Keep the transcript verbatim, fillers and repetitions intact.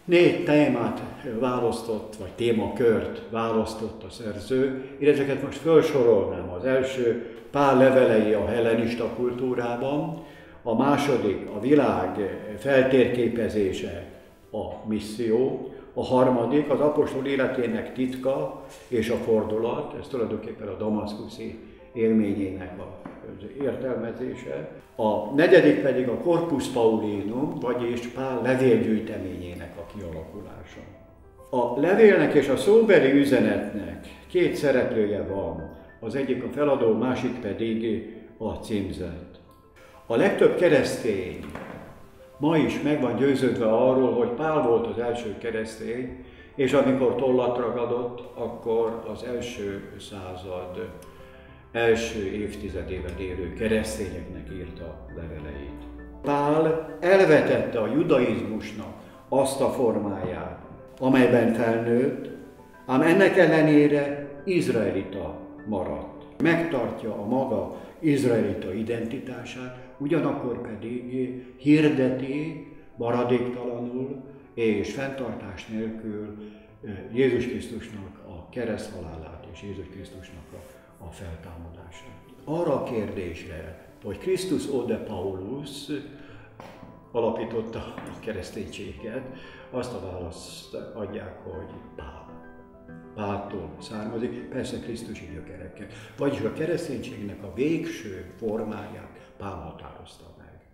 Négy témát választott, vagy témakört választott a szerző. Én ezeket most felsorolnám. Az első Pál levelei a hellenista kultúrában, a második a világ feltérképezése, a misszió, a harmadik az apostol életének titka és a fordulat, ez tulajdonképpen a damaszkuszi élményének az értelmezése. A negyedik pedig a Corpus Paulinum, vagyis Pál levélgyűjteményének a kialakulása. A levélnek és a szóbeli üzenetnek két szereplője van, az egyik a feladó, másik pedig a címzet. A legtöbb keresztény ma is meg van győződve arról, hogy Pál volt az első keresztény, és amikor tollat ragadott, akkor az első század első évtizedében élő keresztényeknek írta leveleit. Pál elvetette a judaizmusnak azt a formáját, amelyben felnőtt, ám ennek ellenére izraelita maradt. Megtartja a maga izraelita identitását, ugyanakkor pedig hirdeti maradéktalanul és fenntartás nélkül Jézus Krisztusnak a kereszthalálát és Jézus Krisztusnak a a feltámadását. Arra a kérdésre, hogy Christus ode Paulus alapította a kereszténységet, azt a választ adják, hogy Pál. Páltól származik, persze krisztusi gyökerekkel. Vagyis a kereszténységnek a végső formáját Pál határozta meg.